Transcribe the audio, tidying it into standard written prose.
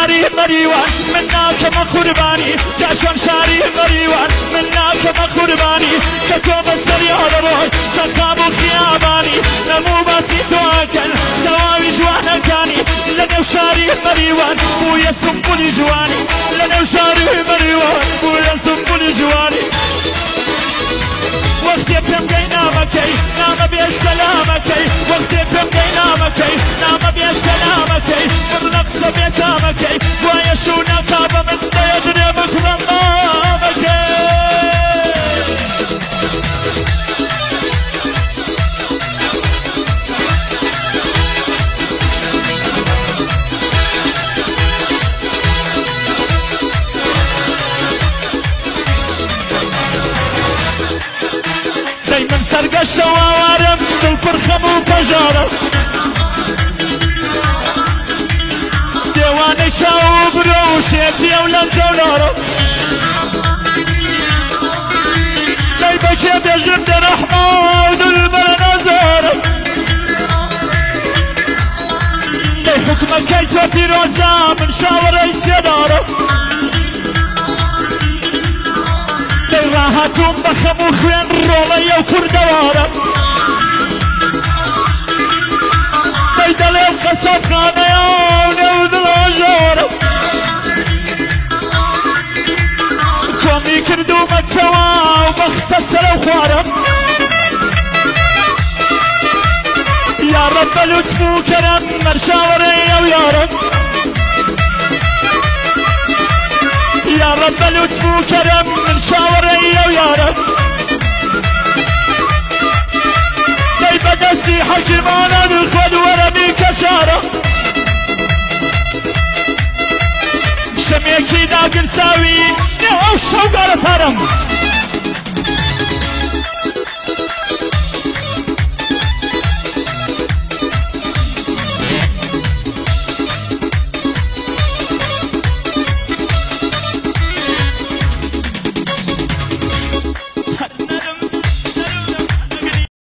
شاري مريوان منك ما قرباني جاشون شاري مريوان منك ما قرباني كتوب السريع روي سقام خياباني نمو بسيطو أكل سواوي جوانا كاني لنو شاري مريوان بويا سنبولي جواني لنو شاري مريوان بويا سنبولي جواني وقتی پم گی نامکی نام بیش کلامکی وقتی پم گی نامکی نام بیش کلامکی مطلق سبیتامکی وایشون کاب من دیدن بکرم نامکی من سرقش ووارم دل برخم وبجارم ديوان شاو بروشيتي ولن جولارم داي بشي بيجم دي رحمة ودل بلا نزارم داي حكمك كيف في روزا من شاور السيارة راحتون بخم و خوين روڵەیە و کوردەوارە دەی دەڵێم قەسەبخانەیە و نێو دڵۆژۆرە کۆمی کردومە چەوا و بەختە سەرە و خوارم یا ڕەبە لوتف و کەرەم مەرشاوەڕێیە و یارم يا رب لطف وكرم من شاوري ويارب داي بدسي حكمانا بالخد ورمي كشارة شميكي داقل ساوي نو شوقار فرم